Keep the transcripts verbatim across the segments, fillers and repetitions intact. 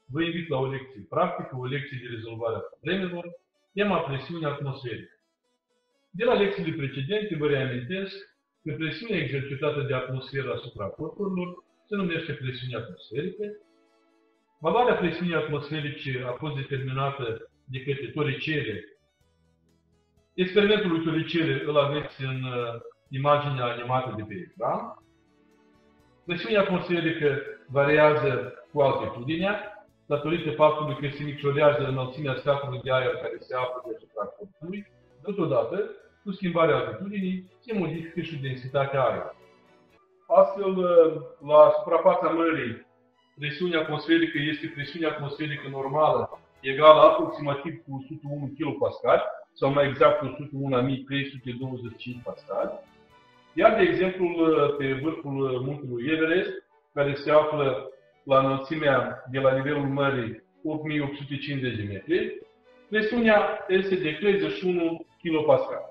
vă invit la o lecție practică, o lecție de rezolvare a problemelor, tema presiunii atmosferică. De la lecțiile precedente vă reamintesc că presiunea exercitată de atmosferă asupra corpurilor se numește presiune atmosferică. Valoarea presiunii atmosferice a fost determinată de către Torricelli. Experimentul lui Torricelli îl aveți în imaginea animată de pe ecran. Presiunea atmosferică variază cu altitudinea, datorită faptului că se micșorează înălțimea stratului de aer care se află deasupra corpului. Totodată, cu schimbarea altitudinii, se modifică și densitatea aerului. Astfel, la suprafața mării, presiunea atmosferică este presiunea atmosferică normală, egală aproximativ cu o sută unu kilopascali, sau mai exact o sută unu mii trei sute douăzeci și cinci pascali. Iar, de exemplu, pe vârful muntelui Everest, care se află la înălțimea de la nivelul mării opt mii opt sute cincizeci de metri, presiunea este de treizeci și unu kilopascali.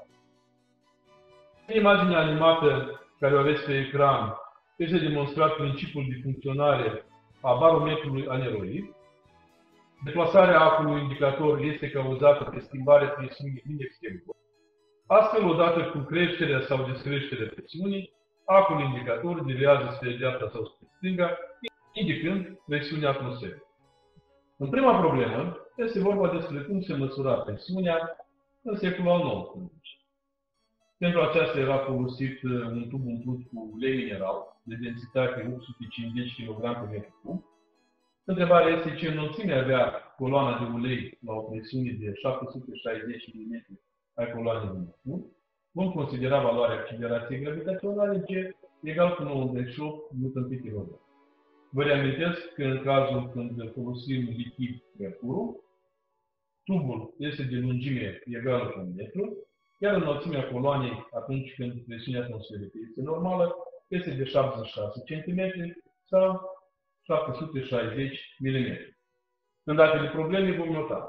În imaginea animată care o aveți pe ecran, este demonstrat principiul de funcționare a barometrului aneroid. Deplasarea acului indicator este cauzată de schimbarea presiunii din exterior. Astfel, odată cu creșterea sau descreșterea presiunii, acul indicator deviază spre dreapta sau spre stânga, indicând presiunea atmosferică. În prima problemă, este vorba despre cum se măsura presiunea în secolul al nouăsprezecilea. Pentru aceasta era folosit un tub umplut cu ulei mineral de densitate opt sute cincizeci kilograme pe metru cub. Întrebarea este ce înălțime avea coloana de ulei la o presiune de șapte sute șaizeci de milimetri ai coloanei de mercur. Vom considera valoarea accelerației gravitaționale G egal cu nouăzeci și opt newton pe kilogram. Vă reamintesc că în cazul când folosim lichid mercurul, tubul este de lungime egală cu un metru, iar înălțimea coloanei atunci când presiunea atmosferică este normală este de șaptezeci și șase centimetri sau șapte sute șaizeci milimetri. În datele problemei vom nota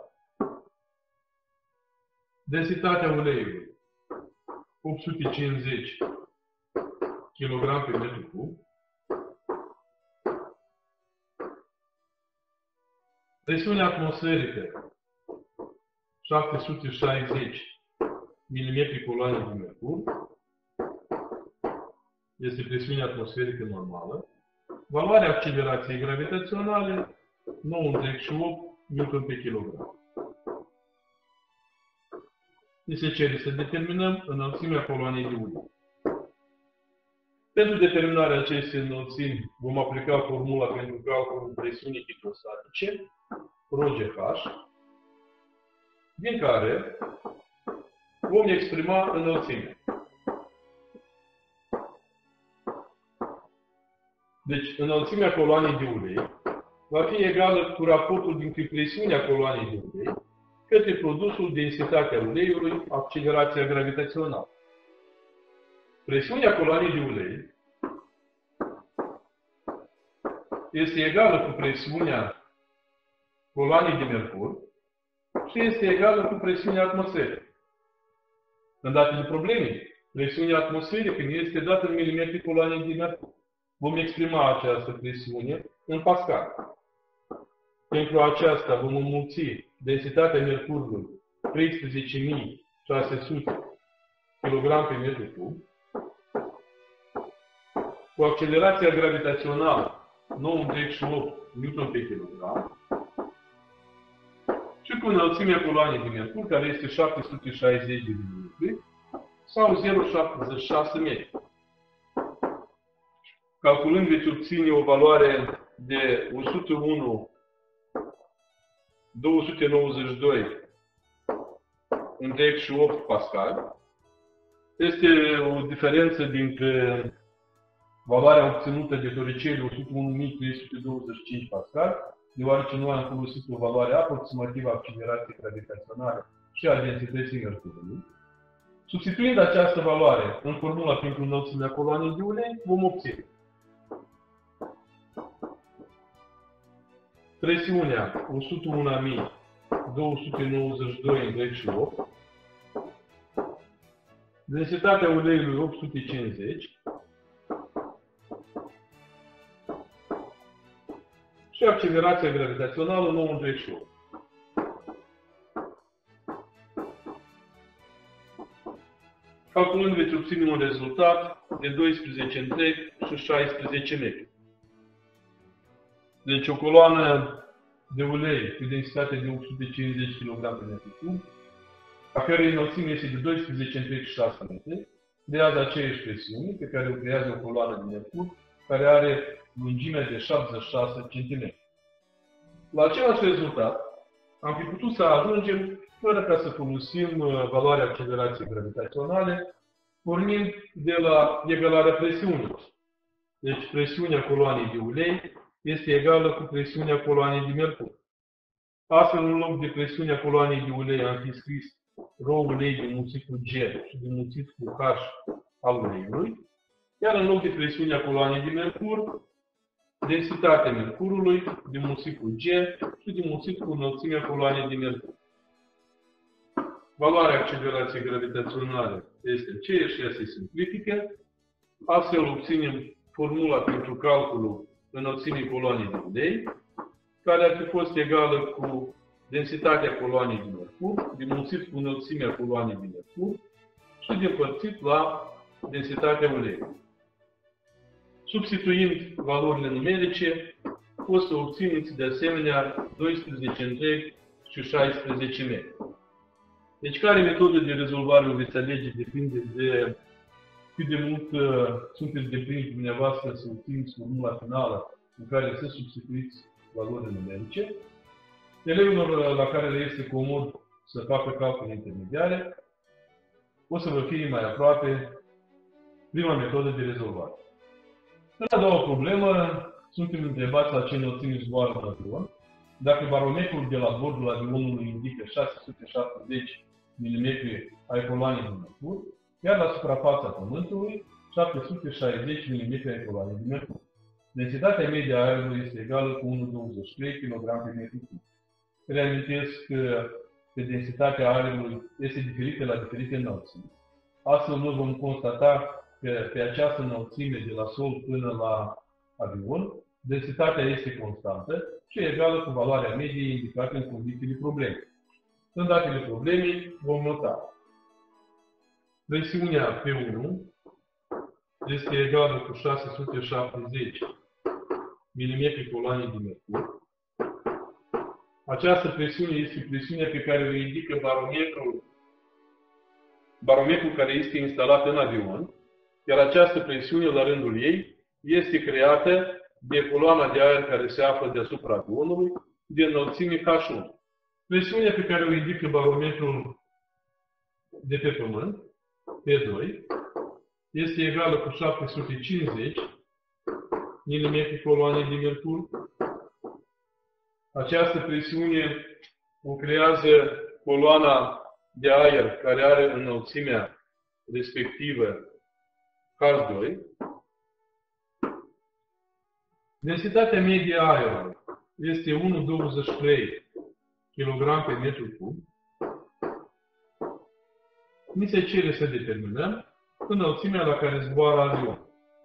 densitatea uleiului opt sute cincizeci kilograme pe metru cub, presiunea atmosferică șapte sute șaizeci milimetri coloane de mercur, este presiunea atmosferică normală, valoarea accelerației gravitaționale nouă virgulă și opt newton pe kilogram. Ni se cere să determinăm înălțimea coloanei de ulei. Pentru determinarea acestei înălțimi vom aplica formula pentru calculul presiunii hidrostatice, ρGH, din care vom exprima înălțimea. Deci, înălțimea coloanei de ulei va fi egală cu raportul dintre presiunea coloanei de ulei către produsul densitatea uleiului, accelerația gravitațională. Presiunea coloanei de ulei este egală cu presiunea coloanei de mercur și este egală cu presiunea atmosferică. În datele problemei, presiunea atmosferică ne este dată în milimetri coloanei de mercur. Vom exprima această presiune în pascal. Pentru aceasta vom înmulți densitatea mercurului treisprezece mii șase sute kilograme pe metru cub cu accelerația gravitațională nouă virgulă și opt newton pe kilogram și cu înălțimea coloanei de mercur, care este șapte sute șaizeci de milimetri sau zero virgulă șaptezeci și șase metri. Calculând, veți obține o valoare de o sută unu virgulă două sute nouăzeci și doi virgulă și opt pascal. Este o diferență dintre valoarea obținută de Torricelli o sută unu mii trei sute douăzeci și cinci pascal, deoarece noi am folosit o valoare aproximativă a accelerației gravitaționale și a densității mercurului. Substituind această valoare în formula pentru înălțimea coloanei de ulei, vom obține presiunea o sută unu mii două sute nouăzeci și doi virgulă și opt, densitatea uleiului opt sute cincizeci și și accelerația gravitațională nouă în treizeci și opt. Calculând veți obține un rezultat de doisprezece întreg și șaisprezece metri. Deci o coloană de ulei cu densitate de opt sute cincizeci kilograme pe metru cub, a cărei înălțime este de doisprezece întreg și șase metri, creează aceeași presiune pe care o creează o coloană de mercur, care are lungimea de șaptezeci și șase centimetri. La același rezultat, am fi putut să ajungem, fără ca să folosim valoarea accelerației gravitaționale, pornind de la egalarea presiunii. Deci presiunea coloanei de ulei este egală cu presiunea coloanei de mercur. Astfel, în loc de presiunea coloanei de ulei, am fi scris ρ ulei dimulțit cu G și dimulțit cu H al uleiului, iar în loc de presiunea coloanei de mercur, densitatea mercurului dimulțit cu G și dimulțit cu înălțimea coloanei de mercur. Valoarea accelerației gravitaționale este aceeași și ea se simplifică. Astfel obținem formula pentru calculul înălțimii coloanei de ulei, care ar fi fost egală cu densitatea coloanei de mercur, dimulțit cu înălțimea coloanei de mercur și despărțit la densitatea uleiului. Substituind valorile numerice, poți să obțineți de asemenea doisprezece întreg și șaisprezece metri. Deci care metodă de rezolvare o veți alege depinde de cât de mult uh, sunteți deprinși dumneavoastră să obțineți formula finală în care să substituiți valorile numerice. Elevilor la care le este comod să facă calcule intermediare, o să vă fie mai aproape prima metodă de rezolvare. În a doua problemă, suntem întrebați la ce înălțime zboară un avion. Dacă barometrul de la bordul avionului indică șase sute șaptezeci milimetri ai coloanei de mercur, iar la suprafața Pământului șapte sute șaizeci milimetri ai coloanei de mercur. Densitatea medie a aerului este egală cu unu virgulă douăzeci și trei kilograme pe metru cub. Reamintesc că, că densitatea aerului este diferită la diferite înălțimi. Astfel, noi vom constata că pe această înălțime de la sol până la avion, densitatea este constantă și egală cu valoarea medie indicată în condițiile problemei. În datele problemei vom nota presiunea P unu este egală cu șase sute șaptezeci milimetri coloanei de mercur. Această presiune este presiunea pe care o indică barometrul, barometrul care este instalat în avion, iar această presiune, la rândul ei, este creată de coloana de aer care se află deasupra avionului, de înălțime H unu. Presiunea pe care o indică barometrul de pe Pământ, P doi, este egală cu șapte sute cincizeci milimetri coloane de mercur. Această presiune o creează coloana de aer care are înălțimea respectivă H doi. Densitatea medie a aerului este unu virgulă douăzeci și trei kilograme pe metru cub. Ni se cere să determinăm înălțimea la care zboară avionul.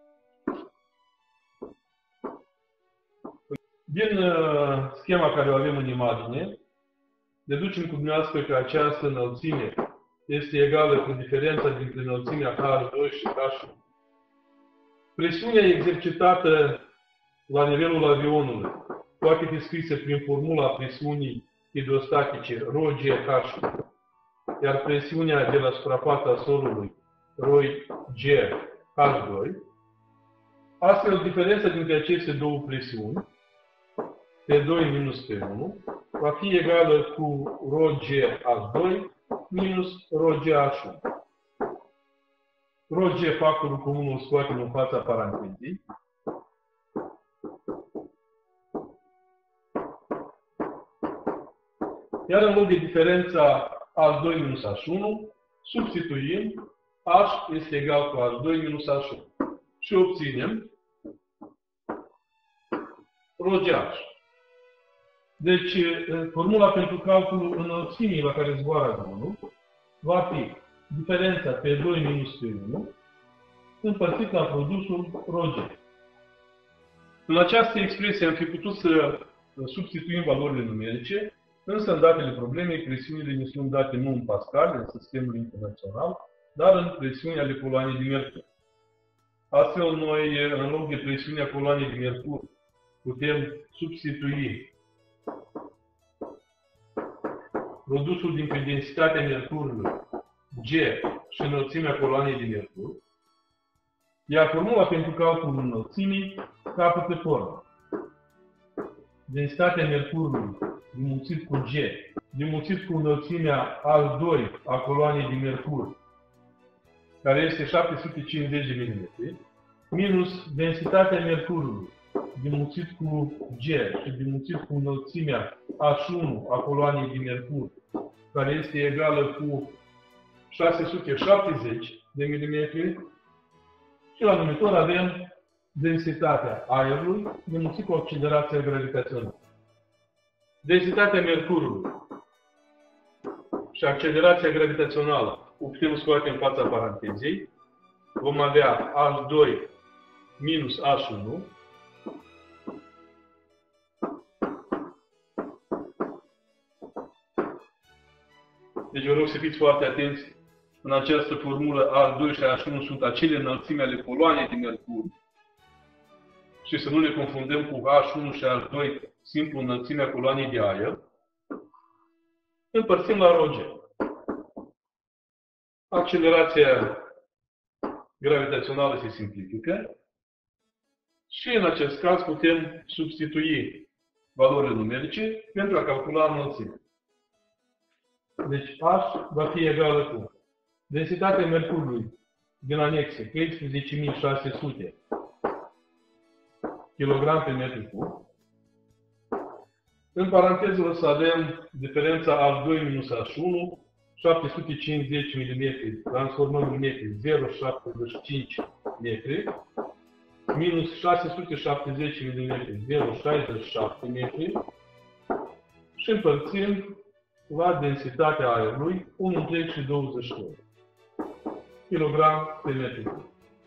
Din uh, schema care o avem în imagine, deducem cu dumneavoastră că această înălțime este egală cu diferența dintre înălțimea H doi și H unu. Presiunea exercitată la nivelul avionului poate fi scrisă prin formula presiunii hidrostatice ρgH, iar presiunea de la suprafața solului ρgH doi. Astfel, diferența dintre aceste două presiuni, P doi minus P unu, va fi egală cu ρgH doi minus ρgH unu. Rg, factorul comun, îl scoatem în fața parantezei. Iar în loc de diferența H doi minus H unu, substituim H este egal cu H doi minus H unu. Și obținem ρgH. Deci, formula pentru calculul înălțimii la care zboară avionul va fi diferența P doi minus P unu împărțit la produsul ρg. În această expresie am fi putut să substituim valorile numerice, însă în datele problemei presiunile ne sunt date nu în Pascal, în sistemul internațional, dar în presiuni ale coloanei de mercur. Astfel, noi, în loc de presiunea coloanei de mercur, putem substitui produsul dintre densitatea mercurului G și înălțimea coloanei de mercur, iar formula pentru calculul înălțimii capătă formă. Densitatea mercurului dimulțit cu G, dimulțit cu înălțimea al doi a coloanei de mercur, care este șapte sute cincizeci de milimetri, minus densitatea mercurului dimulțit cu G și dimulțit cu înălțimea H unu a coloanei de mercur, care este egală cu șase sute șaptezeci de milimetri, și la numitor avem densitatea aerului dimulțit cu accelerația gravitațională. Densitatea mercurului și accelerația gravitațională o putem scoate în fața parantezei. Vom avea H doi minus H unu Deci vă rog să fiți foarte atenți. În această formulă H doi și H unu sunt acele înălțimi ale coloanei de mercur și să nu le confundăm cu H unu și H doi, simplu înălțimea coloanei de aer. Împărțim la rho G. Accelerația gravitațională se simplifică și în acest caz putem substitui valorile numerice pentru a calcula înălțimea. Deci H va fi egală cu densitatea mercurului din anexe treisprezece mii șase sute kg pe metru cub. În paranteză o să avem diferența H doi minus H unu, șapte sute cincizeci de milimetri, transformăm în metri, zero virgulă șaptezeci și cinci metri, minus șase sute șaptezeci de milimetri, zero virgulă șaizeci și șapte metri, și împărțim la densitatea aerului unu virgulă douăzeci și doi kg pe metru cub.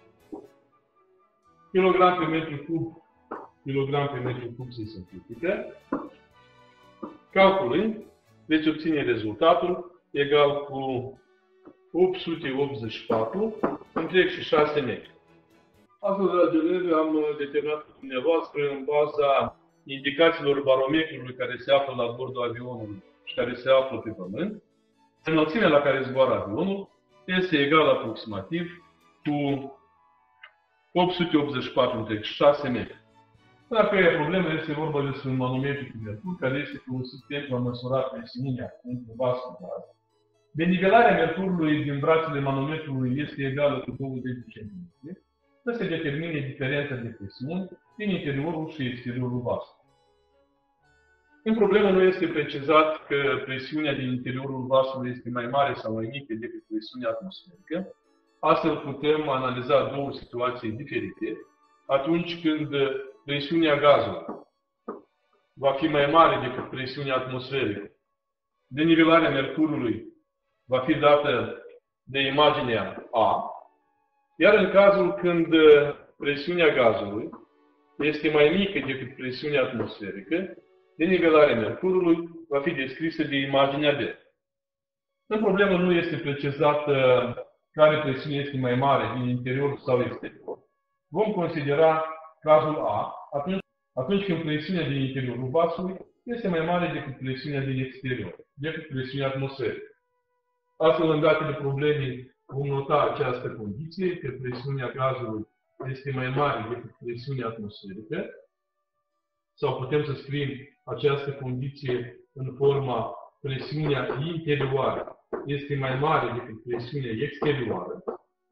Kg pe metru cub, kg pe metru cub se simplifică. Calculând, veți obține rezultatul egal cu opt sute optzeci și patru întreg și șase metri. Astfel, dragi elevi, am determinat cu dumneavoastră în baza indicațiilor barometrului care se află la bordul avionului și care se află pe pământ, înălțimea la care zboară avionul este egală aproximativ cu opt sute optzeci și patru întreg și șase metri. Dacă e problemă, este vorba despre un manometru cu mercur, care este folosit pentru a măsura presiunea într-un vas cu gaz. Denivelarea mercurului din brațele manometrului este egală cu douăzeci de centimetri, să se determine diferența de presiuni din interiorul și exteriorul vasului. În problemă nu este precizat că presiunea din interiorul vasului este mai mare sau mai mică decât presiunea atmosferică. Astfel putem analiza două situații diferite. Atunci când presiunea gazului va fi mai mare decât presiunea atmosferică, denivelarea mercurului va fi dată de imaginea A, iar în cazul când presiunea gazului este mai mică decât presiunea atmosferică, denivelarea mercurului va fi descrisă de imaginea B. În problemă nu este precizat care presiune este mai mare, din interior sau exterior. Vom considera cazul A atunci, atunci când presiunea din interiorul vasului este mai mare decât presiunea din exterior, decât presiunea atmosferică. Astfel, în datele problemei, vom nota această condiție, că presiunea gazului este mai mare decât presiunea atmosferică, sau putem să scriem această condiție în forma presiunea interioară este mai mare decât presiunea exterioară.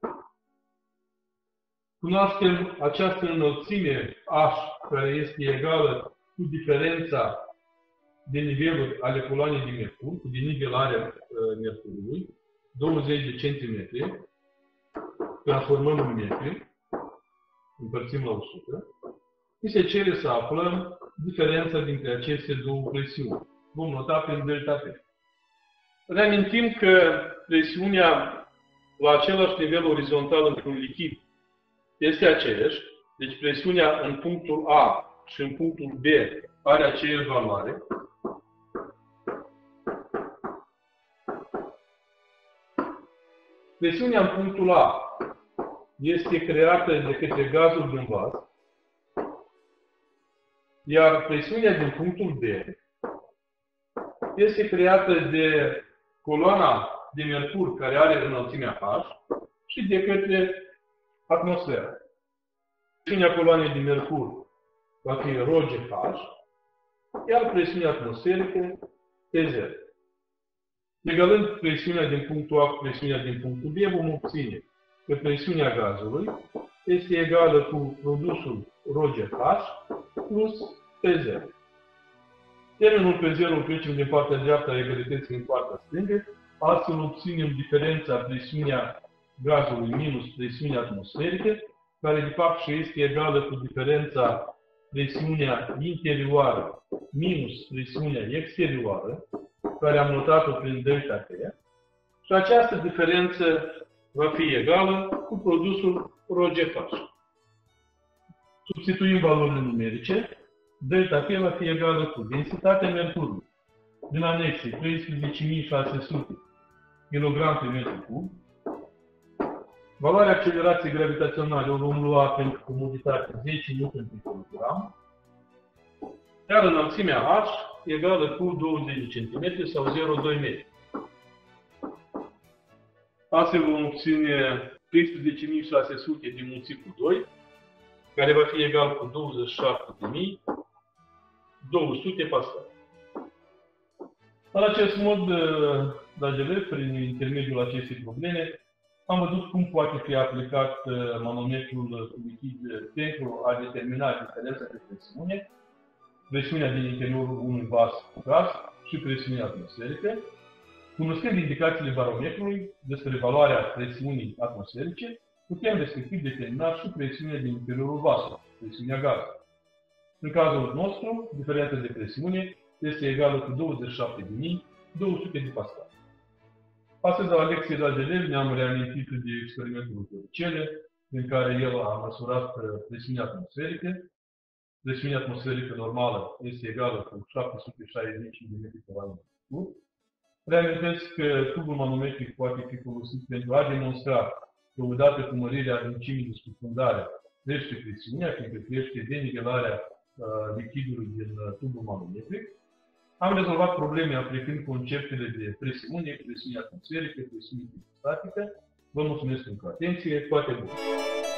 Cunoaștem această înălțime H, care este egală cu diferența de niveluri ale coloanei de mercur, cu denivelarea mercurului, douăzeci de centimetri, transformăm în metri, împărțim la o sută, și se cere să aflăm diferența dintre aceste două presiuni. Vom nota prin delta T. Reamintim că presiunea la același nivel orizontal într-un lichid este aceeași, deci presiunea în punctul A și în punctul B are aceeași valoare, presiunea în punctul A este creată de către gazul din vas, iar presiunea din punctul B este creată de coloana de mercur care are înălțimea H și de către atmosferă. Presiunea coloanei de mercur va fi rho G H, iar presiunea atmosferică P zero. Egalând presiunea din punctul A cu presiunea din punctul B, vom obține că presiunea gazului este egală cu produsul rho G H plus P zero. Termenul P zero îl trecem din partea dreaptă a egalității în partea stângă, astfel obținem diferența presiunea gazului minus presiunea atmosferică, care de fapt și este egală cu diferența presiunea interioară minus presiunea exterioară, care am notat-o prin delta T, și această diferență va fi egală cu produsul rho G H. Substituim valorile numerice, delta T va fi egală cu densitatea mercurului din anexe treisprezece mii șase sute kg pe metru cub, valoarea accelerației gravitaționale o vom lua pentru comoditate zece newton pe kilogram, iar înălțimea H egală cu douăzeci de centimetri sau zero virgulă doi metri. Astfel vom obține treisprezece mii șase sute dimulțit cu doi, care va fi egal cu douăzeci și șapte de mii două sute pascal. În acest mod, dragi elevi, prin intermediul acestei probleme, am văzut cum poate fi aplicat manometrul cu lichid pentru a determina diferența de presiune, presiunea din interiorul unui vas cu gaz și presiunea atmosferică. Cunoscând indicațiile barometrului despre valoarea presiunii atmosferice, putem respectiv determina și presiunea din interiorul vasului, presiunea gazului. În cazul nostru, diferența de presiune este egală cu douăzeci și șapte de mii două sute de pascal. Astăzi, la lecție, dragi elevi, ne-am reamintit de experimentul Torricelli, în care el a măsurat presiunea atmosferică. Presiunea atmosferică normală este egală cu șapte sute șaizeci de metri pe metru cub. Reamintesc că tubul manometric poate fi folosit pentru a demonstra că odată cu mărirea adâncimii de scufundare crește presiunea, fiindcă crește denivelarea uh, lichidului din uh, tubul manometric. Am rezolvat probleme aplicând conceptele de presiune, presiune atmosferică, presiune hidrostatică. Vă mulțumesc pentru atenție, toate bune!